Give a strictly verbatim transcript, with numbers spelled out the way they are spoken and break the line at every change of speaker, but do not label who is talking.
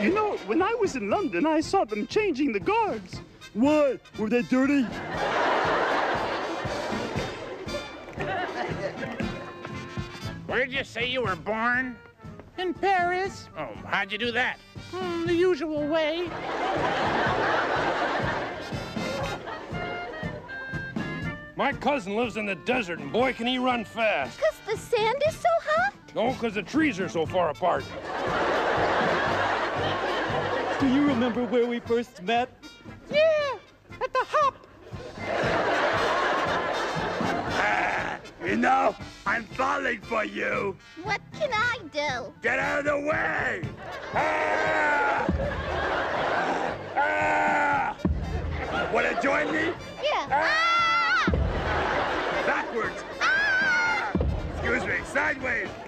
You know, when I was in London, I saw them changing the guards.
What? Were they dirty?
Where'd you say you were born?
In Paris.
Oh, how'd you do that?
Hmm, the usual way.
My cousin lives in the desert, and boy, can he run fast.
Because the sand is so hot?
No, because the trees are so far apart.
Do you remember where we first met?
Yeah, at the hop.
Ah, you know, I'm falling for you.
What can I do?
Get out of the way! Ah! Ah! Want to join me?
Yeah.
Ah!
Ah!
Backwards.
Ah!
Excuse me, sideways.